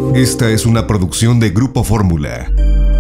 Esta es una producción de Grupo Fórmula.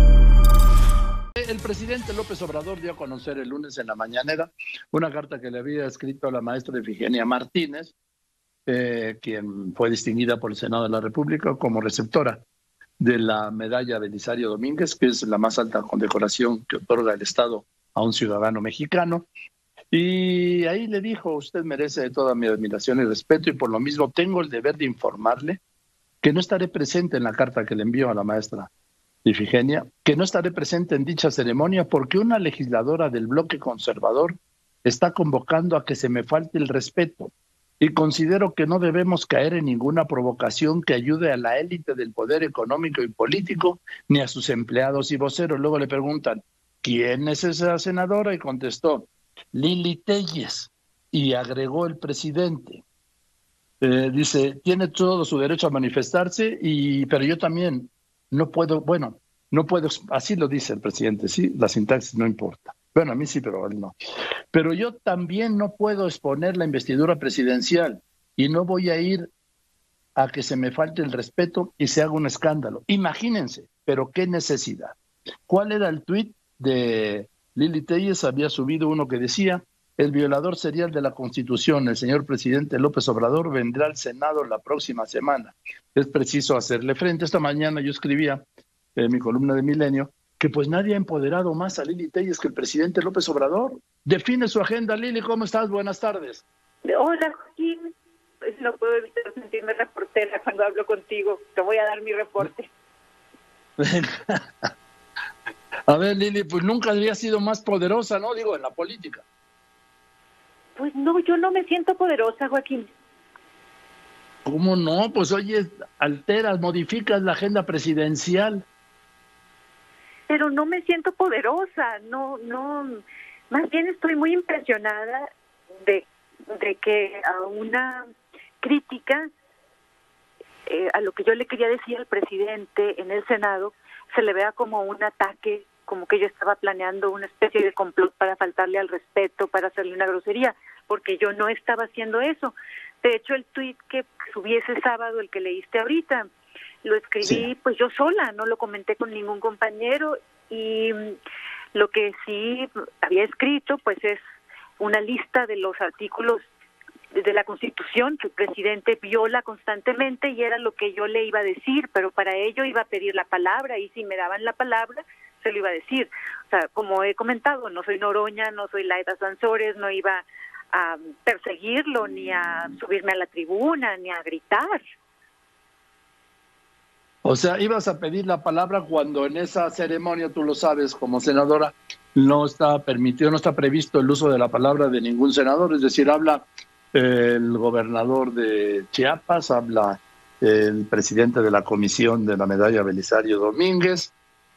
El presidente López Obrador dio a conocer el lunes en la mañanera una carta que le había escrito a la maestra Ifigenia Martínez, quien fue distinguida por el Senado de la República como receptora de la medalla Belisario Domínguez, que es la más alta condecoración que otorga el Estado a un ciudadano mexicano. Y ahí le dijo: usted merece toda mi admiración y respeto, y por lo mismo tengo el deber de informarle que no estaré presente en la carta que le envió a la maestra Ifigenia, que no estaré presente en dicha ceremonia porque una legisladora del bloque conservador está convocando a que se me falte el respeto, y considero que no debemos caer en ninguna provocación que ayude a la élite del poder económico y político, ni a sus empleados y voceros. Luego le preguntan: ¿quién es esa senadora? Y contestó: Lili Téllez. Y agregó el presidente, dice, tiene todo su derecho a manifestarse, pero yo también no puedo, así lo dice el presidente, sí, la sintaxis no importa. Bueno, a mí sí, pero a él no. Pero yo también no puedo exponer la investidura presidencial y no voy a ir a que se me falte el respeto y se haga un escándalo. Imagínense, pero qué necesidad. ¿Cuál era el tuit de Lili Téllez? Había subido uno que decía: el violador serial de la Constitución, el señor presidente López Obrador, vendrá al Senado la próxima semana. Es preciso hacerle frente. Esta mañana yo escribía en mi columna de Milenio que pues nadie ha empoderado más a Lili Téllez que el presidente López Obrador. Define su agenda. Lili, ¿cómo estás? Buenas tardes. Hola, Joaquín. Pues no puedo evitar sentirme reportera cuando hablo contigo. Te voy a dar mi reporte. A ver, Lili, pues nunca había sido más poderosa, ¿no? Digo, en la política. Pues no, yo no me siento poderosa, Joaquín. ¿Cómo no? Pues oye, alteras, modificas la agenda presidencial. Pero no me siento poderosa, no, más bien estoy muy impresionada de que a una crítica a lo que yo le quería decir al presidente en el Senado se le vea como un ataque, como que yo estaba planeando una especie de complot para faltarle al respeto, para hacerle una grosería, porque yo no estaba haciendo eso. De hecho, el tuit que subí ese sábado, el que leíste ahorita, lo escribí pues yo sola, no lo comenté con ningún compañero, y lo que sí había escrito pues es una lista de los artículos de la Constitución que el presidente viola constantemente, y era lo que yo le iba a decir, pero para ello iba a pedir la palabra, y si me daban la palabra se lo iba a decir. O sea, como he comentado, no soy Noroña, no soy Laida Sansores, no iba a perseguirlo, ni a subirme a la tribuna, ni a gritar. O sea, ibas a pedir la palabra cuando en esa ceremonia, tú lo sabes, como senadora, no está permitido, no está previsto el uso de la palabra de ningún senador. Es decir, habla el gobernador de Chiapas, habla el presidente de la comisión de la medalla Belisario Domínguez,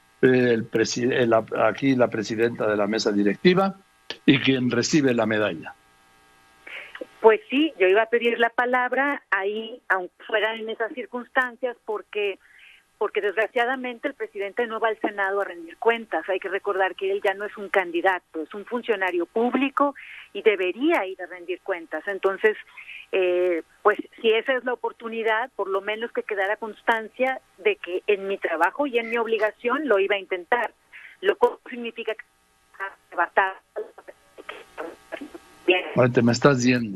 aquí la presidenta de la mesa directiva y quien recibe la medalla. Pues sí, yo iba a pedir la palabra ahí, aunque fuera en esas circunstancias, porque desgraciadamente el presidente no va al Senado a rendir cuentas. Hay que recordar que él ya no es un candidato, es un funcionario público y debería ir a rendir cuentas. Entonces, pues si esa es la oportunidad, por lo menos que quedara constancia de que en mi trabajo y en mi obligación lo iba a intentar. Lo cual significa que arrebatar. Bien. Ahorita me estás yendo.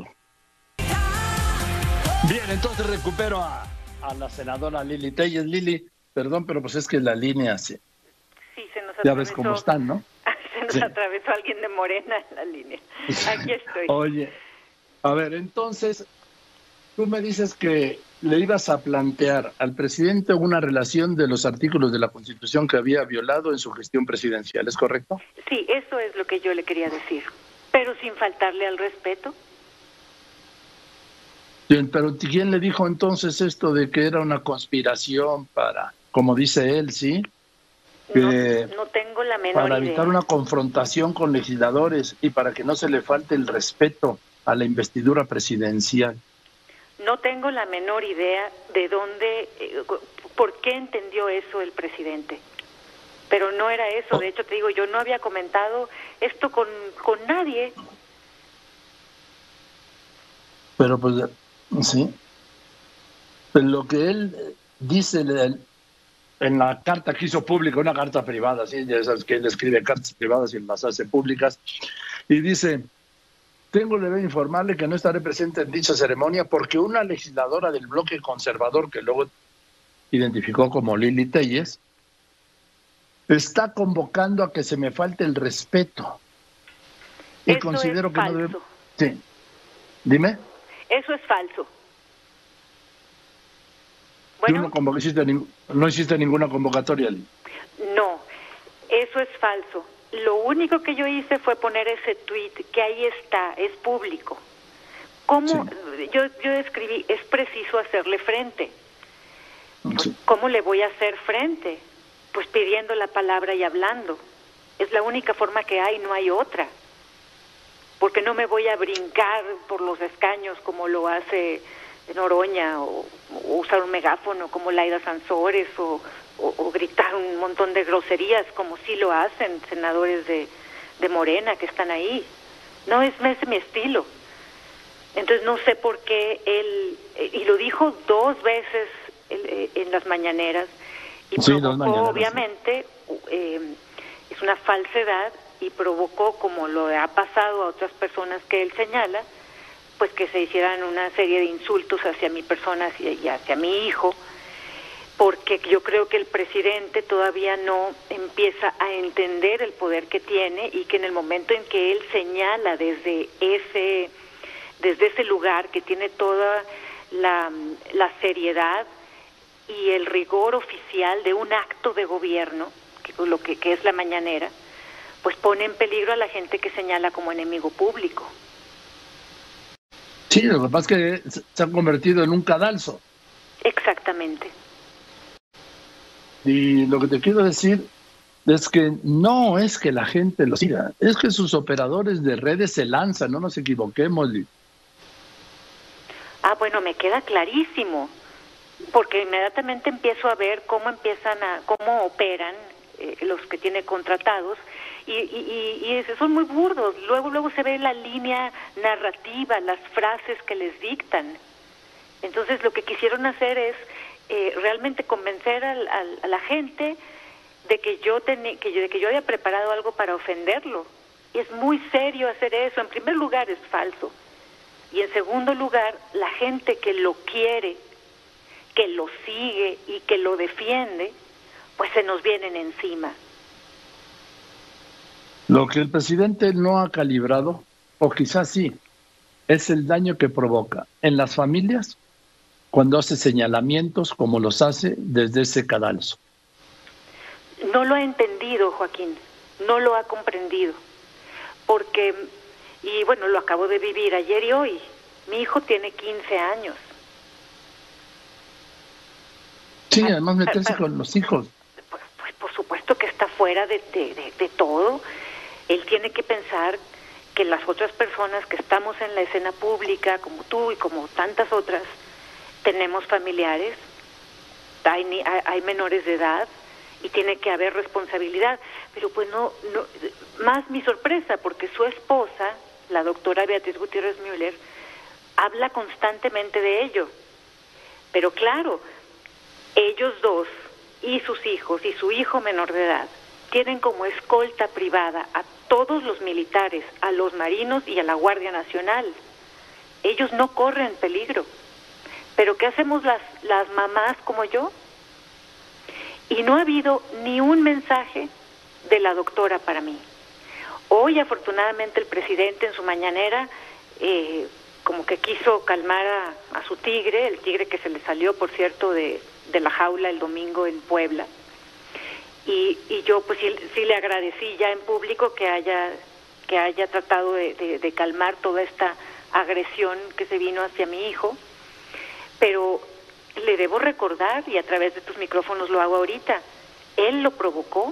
Bien, entonces recupero a la senadora Lili Téllez. Lili, perdón, pero pues es que la línea Sí, se nos atravesó. Ya ves cómo están, ¿no? Se nos atravesó alguien de Morena en la línea. Aquí estoy. Oye, a ver, entonces, tú me dices que le ibas a plantear al presidente una relación de los artículos de la Constitución que había violado en su gestión presidencial, ¿es correcto? Sí, eso es lo que yo le quería decir, pero sin faltarle al respeto. Bien, pero ¿quién le dijo entonces esto de que era una conspiración para, como dice él, sí? No tengo la menor idea. Para evitar una confrontación con legisladores y para que no se le falte el respeto a la investidura presidencial. No tengo la menor idea de dónde, por qué entendió eso el presidente. Pero no era eso. De hecho, te digo, yo no había comentado esto con nadie. Pero pues, sí. Pero lo que él dice en la carta que hizo pública, una carta privada, ¿sí? Ya sabes que él escribe cartas privadas y las hace públicas, y dice: tengo el deber de informarle que no estaré presente en dicha ceremonia porque una legisladora del bloque conservador, que luego identificó como Lili Telles, está convocando a que se me falte el respeto. Y Eso considero es que falso. no debe... Sí. Dime. Eso es falso. Tú Bueno, no hiciste ninguna convocatoria. no, eso es falso. Lo único que yo hice fue poner ese tuit, que ahí está, es público. ¿Cómo? Sí. Yo escribí, es preciso hacerle frente. Pues, ¿cómo le voy a hacer frente? Pues pidiendo la palabra y hablando. Es la única forma que hay, no hay otra. Porque no me voy a brincar por los escaños como lo hace Noroña, o usar un megáfono como Laida Sansores, o gritar un montón de groserías como sí lo hacen senadores de Morena que están ahí. No es mi estilo. Entonces no sé por qué él, y lo dijo 2 veces en las mañaneras, y sí, provocó, obviamente, es una falsedad, y provocó, como lo ha pasado a otras personas que él señala, pues que se hicieran una serie de insultos hacia mi persona y hacia mi hijo, porque yo creo que el presidente todavía no empieza a entender el poder que tiene, y que en el momento en que él señala desde ese lugar que tiene toda la seriedad y el rigor oficial de un acto de gobierno, que es la mañanera, pues pone en peligro a la gente que señala como enemigo público. Sí, lo que pasa es que se ha convertido en un cadalso. Exactamente. Y lo que te quiero decir es que no es que la gente lo siga, es que sus operadores de redes se lanzan, no nos equivoquemos. Ah, bueno, me queda clarísimo, porque inmediatamente empiezo a ver cómo operan los que tiene contratados, y son muy burdos. Luego se ve la línea narrativa, las frases que les dictan. Entonces lo que quisieron hacer es realmente convencer a la gente de que yo había preparado algo para ofenderlo. Y es muy serio hacer eso. En primer lugar, es falso. Y en segundo lugar, la gente que lo quiere, que lo sigue y que lo defiende, pues se nos vienen encima. Lo que el presidente no ha calibrado, o quizás sí, es el daño que provoca en las familias cuando hace señalamientos como los hace desde ese cadalso. No lo ha entendido, Joaquín, no lo ha comprendido, porque, y bueno, lo acabo de vivir ayer y hoy, mi hijo tiene 15 años. Sí, además meterse con los hijos. Pues por supuesto que está fuera de todo. Él tiene que pensar que las otras personas que estamos en la escena pública, como tú y como tantas otras, tenemos familiares, hay menores de edad, y tiene que haber responsabilidad. Pero pues no, más mi sorpresa, porque su esposa, la doctora Beatriz Gutiérrez Müller, habla constantemente de ello. Pero claro, ellos dos y sus hijos y su hijo menor de edad tienen como escolta privada a todos los militares, a los marinos y a la Guardia Nacional. Ellos no corren peligro. Pero ¿qué hacemos las mamás como yo? Y no ha habido ni un mensaje de la doctora para mí. Hoy, afortunadamente, el presidente en su mañanera como que quiso calmar a su tigre, el tigre que se le salió, por cierto, de la jaula el domingo en Puebla. Y yo pues sí le agradecí ya en público que haya tratado de calmar toda esta agresión que se vino hacia mi hijo. Pero le debo recordar, y a través de tus micrófonos lo hago ahorita, él lo provocó,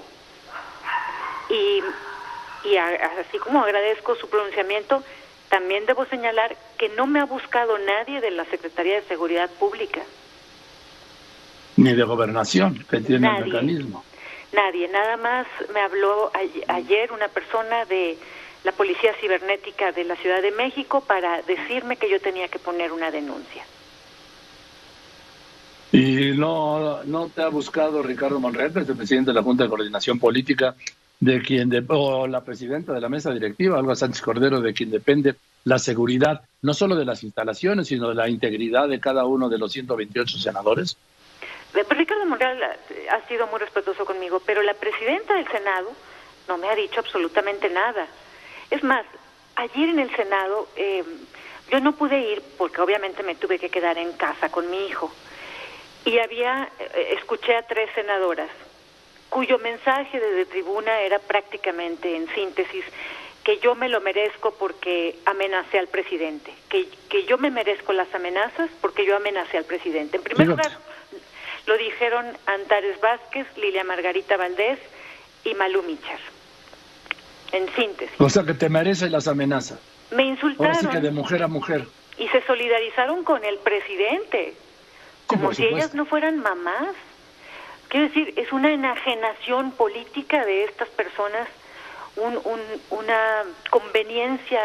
y así como agradezco su pronunciamiento, también debo señalar que no me ha buscado nadie de la Secretaría de Seguridad Pública. Ni de Gobernación, que tiene el mecanismo. Nadie, nada más me habló ayer una persona de la Policía Cibernética de la Ciudad de México para decirme que yo tenía que poner una denuncia. ¿Y no te ha buscado Ricardo Monreal, que es el presidente de la Junta de Coordinación Política, o la presidenta de la mesa directiva, Olga Sánchez Cordero, de quien depende la seguridad, no solo de las instalaciones, sino de la integridad de cada uno de los 128 senadores? Ricardo Monreal ha sido muy respetuoso conmigo, pero la presidenta del Senado no me ha dicho absolutamente nada. Es más, ayer en el Senado yo no pude ir porque obviamente me tuve que quedar en casa con mi hijo. Y escuché a 3 senadoras cuyo mensaje desde tribuna era prácticamente, en síntesis, que yo me lo merezco porque amenacé al presidente, que yo me merezco las amenazas porque yo amenacé al presidente. En primer lugar, lo dijeron Antares Vázquez, Lilia Margarita Valdés y Malú Michar. En síntesis. O sea, que te merecen las amenazas. Me insultaron. Ahora sí que de mujer a mujer. Y se solidarizaron con el presidente, como si ellas no fueran mamás. Quiero decir, es una enajenación política de estas personas, una conveniencia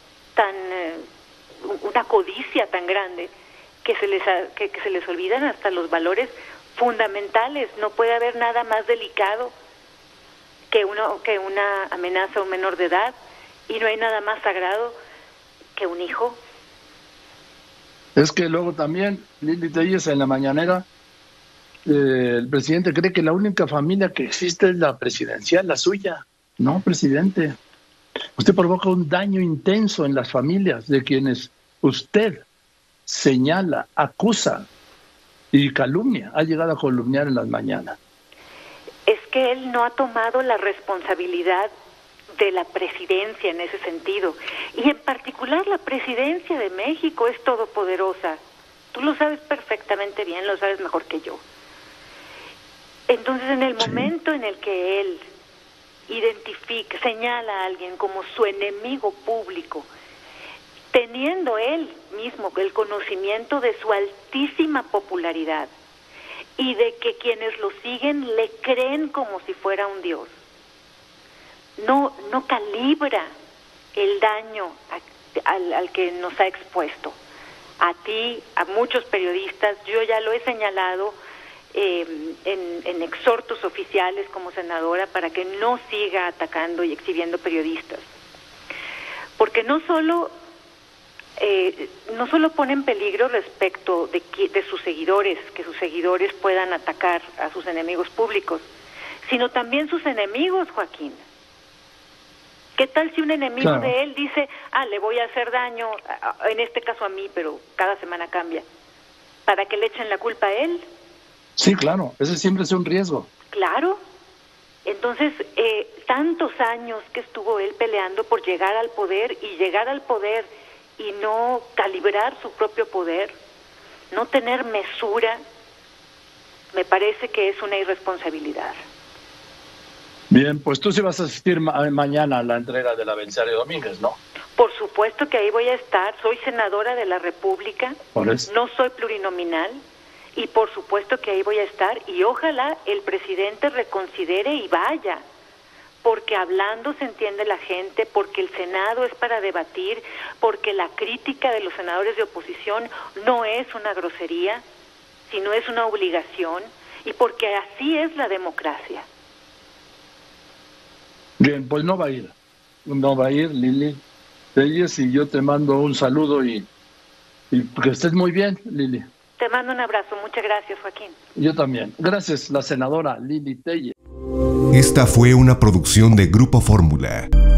una codicia tan grande que se les olvidan hasta los valores fundamentales. No puede haber nada más delicado que una amenaza a un menor de edad, y no hay nada más sagrado que un hijo. Es que luego también, Lili Telles, en la mañanera, el presidente cree que la única familia que existe es la presidencial, la suya. No, presidente. Usted provoca un daño intenso en las familias de quienes usted señala, acusa y calumnia. Ha llegado a calumniar en las mañanas. Es que él no ha tomado la responsabilidad de la presidencia en ese sentido. Y en particular la presidencia de México es todopoderosa. Tú lo sabes perfectamente bien, lo sabes mejor que yo. Entonces, en el momento en el que él señala a alguien como su enemigo público, teniendo él mismo el conocimiento de su altísima popularidad y de que quienes lo siguen le creen como si fuera un dios, no calibra el daño al que nos ha expuesto. A ti, a muchos periodistas, yo ya lo he señalado en exhortos oficiales como senadora para que no siga atacando y exhibiendo periodistas, porque no solo pone en peligro respecto de sus seguidores, que sus seguidores puedan atacar a sus enemigos públicos, sino también sus enemigos, Joaquín. ¿Qué tal si un enemigo de él dice, le voy a hacer daño, en este caso a mí, pero cada semana cambia, para que le echen la culpa a él? Sí, claro, ese siempre es un riesgo. Claro. Entonces, tantos años que estuvo él peleando por llegar al poder y no calibrar su propio poder, no tener mesura, me parece que es una irresponsabilidad. Bien, pues tú sí vas a asistir mañana a la entrega de la Belisario Domínguez, ¿no? Por supuesto que ahí voy a estar. Soy senadora de la República, no soy plurinominal, y por supuesto que ahí voy a estar, y ojalá el presidente reconsidere y vaya, porque hablando se entiende la gente, porque el Senado es para debatir, porque la crítica de los senadores de oposición no es una grosería, sino es una obligación, y porque así es la democracia. Bien, pues no va a ir Lili Telles, y yo te mando un saludo y que estés muy bien, Lili. Te mando un abrazo, muchas gracias, Joaquín. Yo también. Gracias, la senadora Lili Telles. Esta fue una producción de Grupo Fórmula.